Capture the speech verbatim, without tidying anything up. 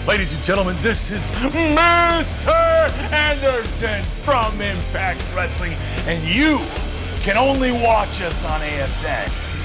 Ladies and gentlemen, this is Mister Anderson from Impact Wrestling, and you can only watch us on A S N